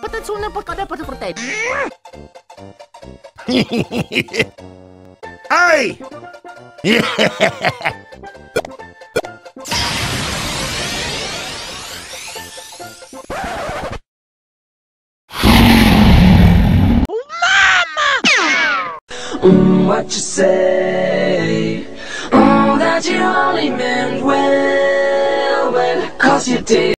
Потанцуем пока не потопортать. Ай! What you say? That you only meant well, 'cause you did.